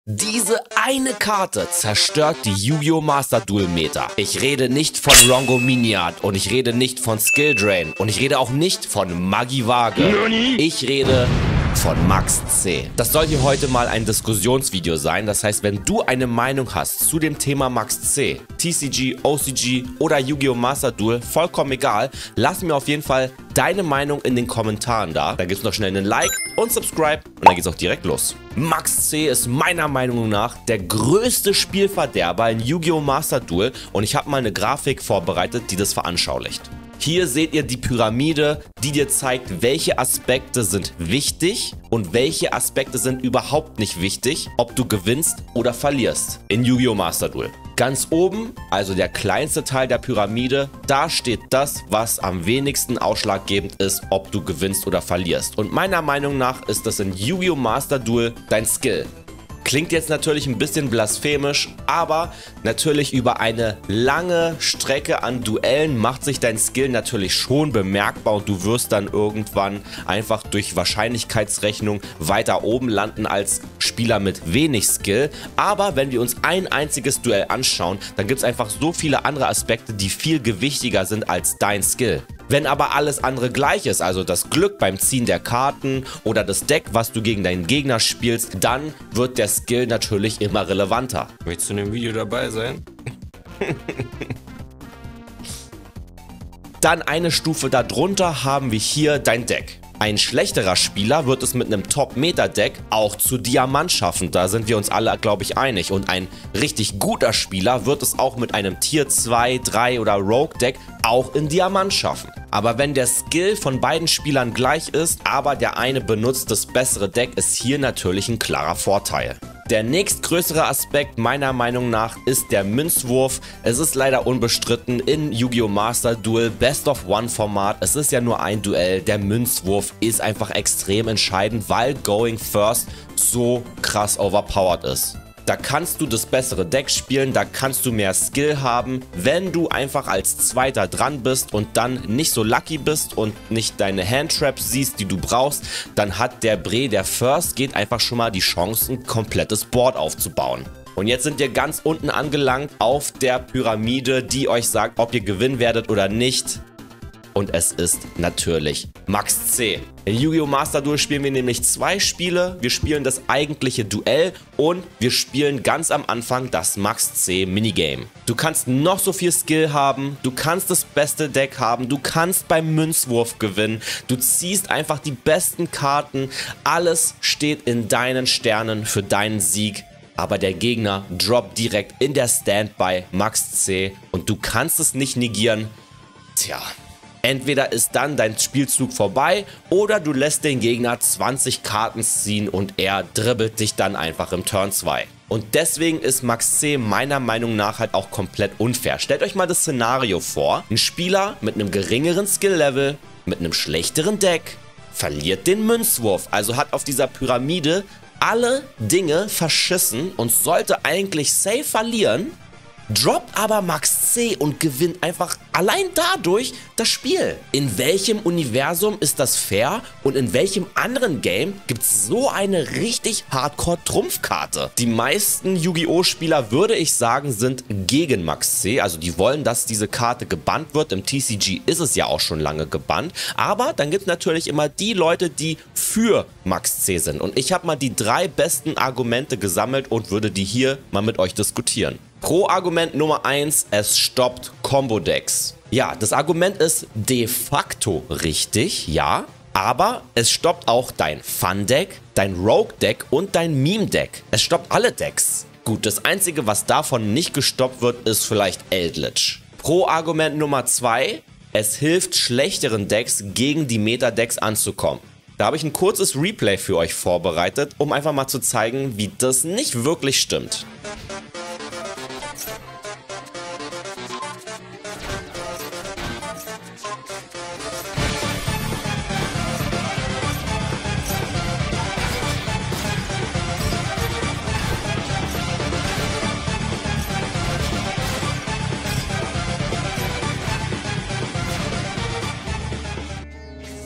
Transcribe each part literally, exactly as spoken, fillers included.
Diese eine Karte zerstört die Yu-Gi-Oh! Master Duel Meta. Ich rede nicht von Rongo Miniat und ich rede nicht von Skill Drain und ich rede auch nicht von Magiwage. Ich rede von Max C. Das soll hier heute mal ein Diskussionsvideo sein. Das heißt, wenn du eine Meinung hast zu dem Thema Max C, T C G, O C G oder Yu-Gi-Oh! Master Duel, vollkommen egal, lass mir auf jeden Fall deine Meinung in den Kommentaren da. Dann gibt's noch schnell einen Like und Subscribe und dann geht's auch direkt los. Max C ist meiner Meinung nach der größte Spielverderber in Yu-Gi-Oh! Master Duel und ich habe mal eine Grafik vorbereitet, die das veranschaulicht. Hier seht ihr die Pyramide, die dir zeigt, welche Aspekte sind wichtig und welche Aspekte sind überhaupt nicht wichtig, ob du gewinnst oder verlierst in Yu-Gi-Oh! Master Duel. Ganz oben, also der kleinste Teil der Pyramide, da steht das, was am wenigsten ausschlaggebend ist, ob du gewinnst oder verlierst. Und meiner Meinung nach ist das in Yu-Gi-Oh! Master Duel dein Skill. Klingt jetzt natürlich ein bisschen blasphemisch, aber natürlich über eine lange Strecke an Duellen macht sich dein Skill natürlich schon bemerkbar und du wirst dann irgendwann einfach durch Wahrscheinlichkeitsrechnung weiter oben landen als Spieler mit wenig Skill. Aber wenn wir uns ein einziges Duell anschauen, dann gibt es einfach so viele andere Aspekte, die viel gewichtiger sind als dein Skill. Wenn aber alles andere gleich ist, also das Glück beim Ziehen der Karten oder das Deck, was du gegen deinen Gegner spielst, dann wird der Skill natürlich immer relevanter. Möchtest du in dem Video dabei sein? Dann eine Stufe darunter haben wir hier dein Deck. Ein schlechterer Spieler wird es mit einem Top-Meta-Deck auch zu Diamant schaffen, da sind wir uns alle, glaube ich, einig. Und ein richtig guter Spieler wird es auch mit einem Tier zwei, drei oder Rogue-Deck auch in Diamant schaffen. Aber wenn der Skill von beiden Spielern gleich ist, aber der eine benutzt das bessere Deck, ist hier natürlich ein klarer Vorteil. Der nächstgrößere Aspekt meiner Meinung nach ist der Münzwurf. Es ist leider unbestritten in Yu-Gi-Oh! Master Duel Best of One Format. Es ist ja nur ein Duell. Der Münzwurf ist einfach extrem entscheidend, weil Going First so krass overpowered ist. Da kannst du das bessere Deck spielen, da kannst du mehr Skill haben. Wenn du einfach als Zweiter dran bist und dann nicht so lucky bist und nicht deine Handtraps siehst, die du brauchst, dann hat der Bre, der First, geht einfach schon mal die Chance, ein komplettes Board aufzubauen. Und jetzt sind wir ganz unten angelangt auf der Pyramide, die euch sagt, ob ihr gewinnen werdet oder nicht. Und es ist natürlich Max C. In Yu-Gi-Oh! Master Duel spielen wir nämlich zwei Spiele. Wir spielen das eigentliche Duell und wir spielen ganz am Anfang das Max C Minigame. Du kannst noch so viel Skill haben, du kannst das beste Deck haben, du kannst beim Münzwurf gewinnen, du ziehst einfach die besten Karten, alles steht in deinen Sternen für deinen Sieg. Aber der Gegner droppt direkt in der Standby Max C und du kannst es nicht negieren. Tja. Entweder ist dann dein Spielzug vorbei oder du lässt den Gegner zwanzig Karten ziehen und er dribbelt dich dann einfach im Turn zwei. Und deswegen ist Max C meiner Meinung nach halt auch komplett unfair. Stellt euch mal das Szenario vor. Ein Spieler mit einem geringeren Skill-Level, mit einem schlechteren Deck, verliert den Münzwurf. Also hat auf dieser Pyramide alle Dinge verschissen und sollte eigentlich safe verlieren. Droppt aber Max C und gewinnt einfach allein dadurch das Spiel. In welchem Universum ist das fair und in welchem anderen Game gibt es so eine richtig Hardcore-Trumpfkarte? Die meisten Yu-Gi-Oh! Spieler, würde ich sagen, sind gegen Max C. Also die wollen, dass diese Karte gebannt wird. Im T C G ist es ja auch schon lange gebannt. Aber dann gibt es natürlich immer die Leute, die für Max C sind. Und ich habe mal die drei besten Argumente gesammelt und würde die hier mal mit euch diskutieren. Pro-Argument Nummer eins, es stoppt Combo-Decks. Ja, das Argument ist de facto richtig, ja, aber es stoppt auch dein Fun-Deck, dein Rogue-Deck und dein Meme-Deck. Es stoppt alle Decks. Gut, das Einzige, was davon nicht gestoppt wird, ist vielleicht Eldritch. Pro-Argument Nummer zwei, es hilft schlechteren Decks gegen die Meta-Decks anzukommen. Da habe ich ein kurzes Replay für euch vorbereitet, um einfach mal zu zeigen, wie das nicht wirklich stimmt.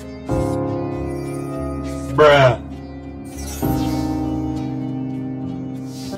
Bruh.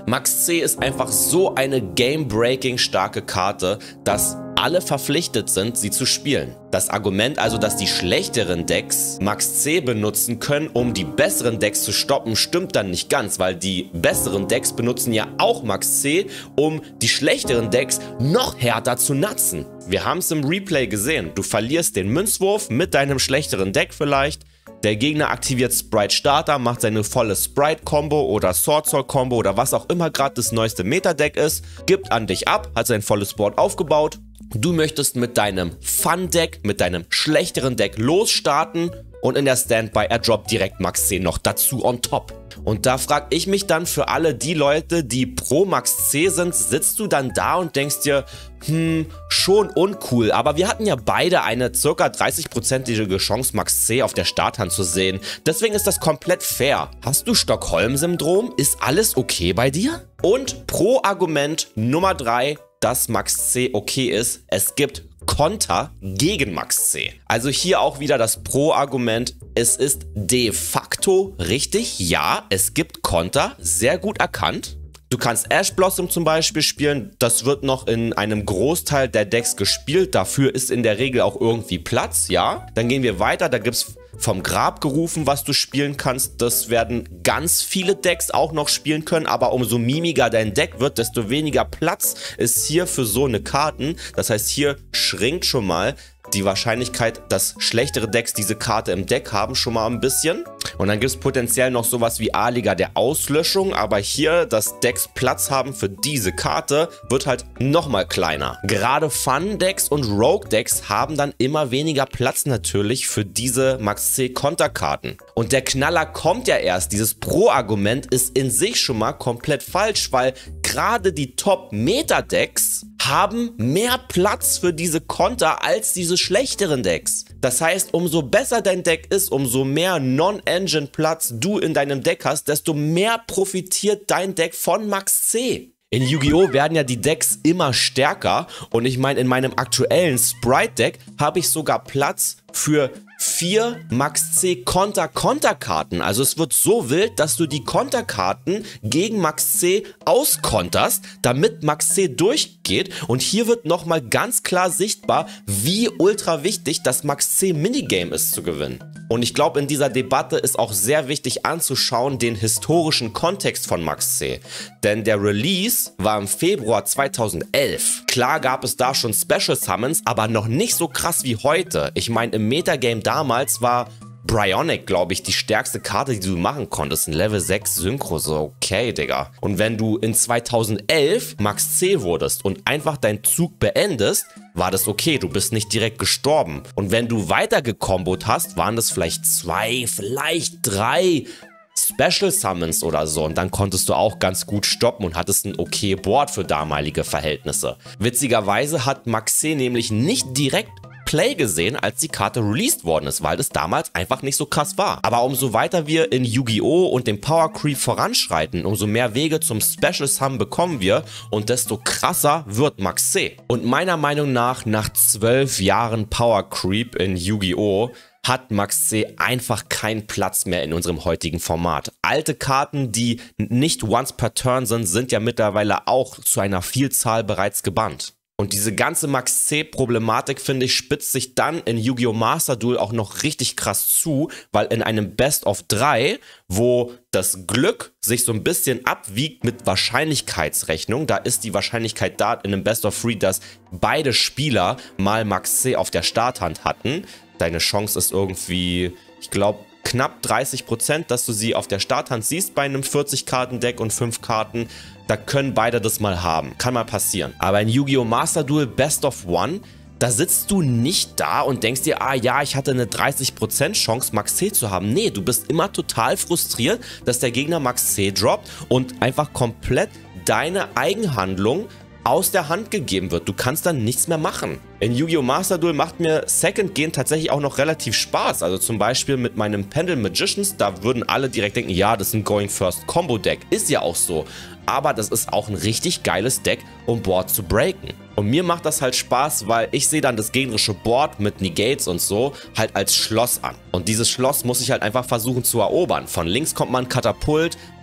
Max C ist einfach so eine game-breaking starke Karte, dass alle verpflichtet sind, sie zu spielen. Das Argument also, dass die schlechteren Decks Max C benutzen können, um die besseren Decks zu stoppen, stimmt dann nicht ganz, weil die besseren Decks benutzen ja auch Max C, um die schlechteren Decks noch härter zu natzen. Wir haben es im Replay gesehen. Du verlierst den Münzwurf mit deinem schlechteren Deck vielleicht. Der Gegner aktiviert Sprite Starter, macht seine volle Sprite-Combo oder Sword Soul-Combo oder was auch immer gerade das neueste Meta-Deck ist, gibt an dich ab, hat sein volles Board aufgebaut. Du möchtest mit deinem Fun-Deck, mit deinem schlechteren Deck losstarten und in der Standby er droppt direkt Max C noch dazu on top. Und da frage ich mich dann für alle die Leute, die pro Max C sind, sitzt du dann da und denkst dir, hm, schon uncool. Aber wir hatten ja beide eine ca. dreißig-prozentige Chance, Max C auf der Starthand zu sehen. Deswegen ist das komplett fair. Hast du Stockholm-Syndrom? Ist alles okay bei dir? Und Pro-Argument Nummer drei, dass Max C okay ist, es gibt Konter gegen Max C. Also hier auch wieder das Pro-Argument, es ist de facto richtig, ja, es gibt Konter, sehr gut erkannt. Du kannst Ash Blossom zum Beispiel spielen, das wird noch in einem Großteil der Decks gespielt, dafür ist in der Regel auch irgendwie Platz, ja. Dann gehen wir weiter, da gibt es vom Grab gerufen, was du spielen kannst. Das werden ganz viele Decks auch noch spielen können, aber umso mimiger dein Deck wird, desto weniger Platz ist hier für so eine Karten. Das heißt, hier schrinkt schon mal die Wahrscheinlichkeit, dass schlechtere Decks diese Karte im Deck haben, schon mal ein bisschen. Und dann gibt es potenziell noch sowas wie A-Liga der Auslöschung, aber hier, dass Decks Platz haben für diese Karte, wird halt nochmal kleiner. Gerade Fun-Decks und Rogue-Decks haben dann immer weniger Platz natürlich für diese Max C-Konterkarten. Und der Knaller kommt ja erst, dieses Pro-Argument ist in sich schon mal komplett falsch, weil gerade die Top-Meta-Decks haben mehr Platz für diese Konter als diese schlechteren Decks. Das heißt, umso besser dein Deck ist, umso mehr Non-Engine-Platz du in deinem Deck hast, desto mehr profitiert dein Deck von Max C. In Yu-Gi-Oh! Werden ja die Decks immer stärker und ich meine, in meinem aktuellen Sprite-Deck habe ich sogar Platz für vier Max C Konter-Konterkarten. Also es wird so wild, dass du die Konterkarten gegen Max C auskonterst, damit Max C durchgeht. Und hier wird nochmal ganz klar sichtbar, wie ultra wichtig das Max C Minigame ist zu gewinnen. Und ich glaube, in dieser Debatte ist auch sehr wichtig anzuschauen den historischen Kontext von Max C. Denn der Release war im Februar zweitausendelf. Klar gab es da schon Special Summons, aber noch nicht so krass wie heute. Ich meine, im Metagame damals war Bryonic, glaube ich, die stärkste Karte, die du machen konntest. Ein Level sechs Synchro, so okay, Digga. Und wenn du in zweitausendelf Max C wurdest und einfach deinen Zug beendest, war das okay, du bist nicht direkt gestorben. Und wenn du weiter gekombot hast, waren das vielleicht zwei, vielleicht drei Special Summons oder so. Und dann konntest du auch ganz gut stoppen und hattest ein okay Board für damalige Verhältnisse. Witzigerweise hat Max C nämlich nicht direkt Play gesehen, als die Karte released worden ist, weil das damals einfach nicht so krass war. Aber umso weiter wir in Yu-Gi-Oh! Und dem Power Creep voranschreiten, umso mehr Wege zum Special Summon bekommen wir und desto krasser wird Max C. Und meiner Meinung nach, nach zwölf Jahren Power Creep in Yu-Gi-Oh! Hat Max C einfach keinen Platz mehr in unserem heutigen Format. Alte Karten, die nicht once per turn sind, sind ja mittlerweile auch zu einer Vielzahl bereits gebannt. Und diese ganze Max C-Problematik, finde ich, spitzt sich dann in Yu-Gi-Oh! Master Duel auch noch richtig krass zu, weil in einem Best of drei, wo das Glück sich so ein bisschen abwiegt mit Wahrscheinlichkeitsrechnung, da ist die Wahrscheinlichkeit da in einem Best of Three, dass beide Spieler mal Max C auf der Starthand hatten. Deine Chance ist irgendwie, ich glaube, knapp dreißig Prozent, dass du sie auf der Starthand siehst bei einem vierzig-Karten-Deck und fünf Karten. Da können beide das mal haben. Kann mal passieren. Aber in Yu-Gi-Oh! Master Duel Best of One, da sitzt du nicht da und denkst dir, ah ja, ich hatte eine dreißig Prozent Chance, Max C zu haben. Nee, du bist immer total frustriert, dass der Gegner Max C droppt und einfach komplett deine Eigenhandlung aus der Hand gegeben wird. Du kannst dann nichts mehr machen. In Yu-Gi-Oh! Master Duel macht mir Second Gen tatsächlich auch noch relativ Spaß. Also zum Beispiel mit meinem Pendle Magicians, da würden alle direkt denken, ja, das ist ein Going First Combo Deck. Ist ja auch so. Aber das ist auch ein richtig geiles Deck, um Board zu breaken. Und mir macht das halt Spaß, weil ich sehe dann das gegnerische Board mit Negates und so halt als Schloss an. Und dieses Schloss muss ich halt einfach versuchen zu erobern. Von links kommt man Katapult,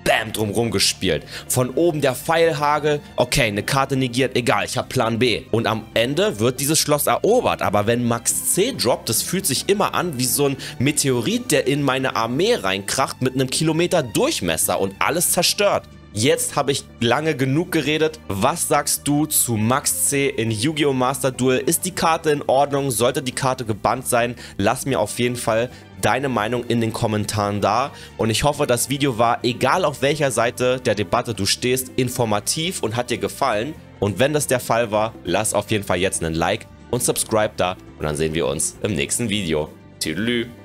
bam, drumrum gespielt. Von oben der Pfeilhagel, okay, eine Karte negiert, egal, ich habe Plan B. Und am Ende wird dieses Schloss erobert. Aber wenn Max C droppt, das fühlt sich immer an wie so ein Meteorit, der in meine Armee reinkracht mit einem Kilometer Durchmesser und alles zerstört. Jetzt habe ich lange genug geredet. Was sagst du zu Max C in Yu-Gi-Oh! Master Duel? Ist die Karte in Ordnung? Sollte die Karte gebannt sein? Lass mir auf jeden Fall deine Meinung in den Kommentaren da. Und ich hoffe, das Video war, egal auf welcher Seite der Debatte du stehst, informativ und hat dir gefallen. Und wenn das der Fall war, lass auf jeden Fall jetzt einen Like und Subscribe da. Und dann sehen wir uns im nächsten Video. Tschüss.